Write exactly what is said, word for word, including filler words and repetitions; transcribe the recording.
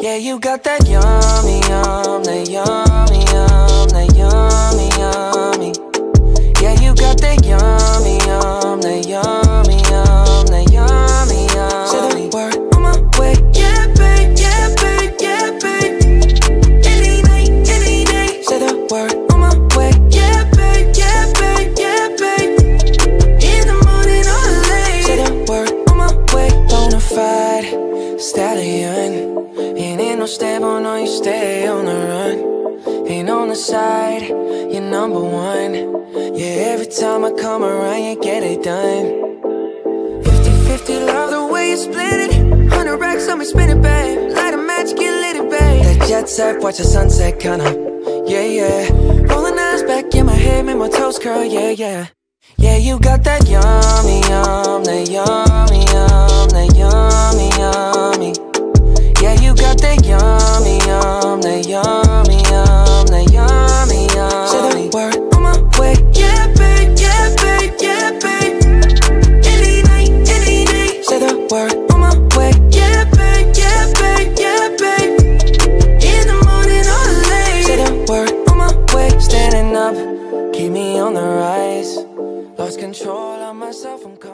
Yeah, you got that yummy, yum, that yummy, yum, that yummy, yummy. Yeah, you got that yummy, yum, that yummy, yum, that yummy, yummy. Say the word on my way. Yeah, babe, yeah, babe, yeah, babe. Any night, any day. Say the word on my way. Yeah, babe, yeah, babe, yeah, babe. In the morning or late. Say the word on my way. Bonafide stallion. Ain't in no stable, no, you stay on the run. Ain't on the side, you're number one. Yeah, every time I come around, you get it done. Fifty fifty, love the way you split it. Hundred racks on me, spin it, babe. Light a match, get lit, it, babe. That jet set, watch the sunset, kinda. Yeah, yeah. Rolling eyes back in my head, make my toes curl, yeah, yeah. Yeah, you got that yummy, yum, that yummy, yum, that yummy, yummy. Yeah, you got that yummy, yum, that yummy, yum, that yummy, yum. Say the word on my way. Yeah, babe, yeah, babe, yeah, babe. Any night, any day. Say the word on my way. Yeah, babe, yeah, babe, yeah, babe. In the morning or late. Say the word on my way. Standing up, keep me on the rise. Lost control of myself, I'm